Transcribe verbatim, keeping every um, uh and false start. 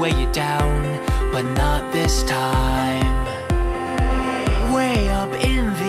weigh you down, but not this time. Way up in the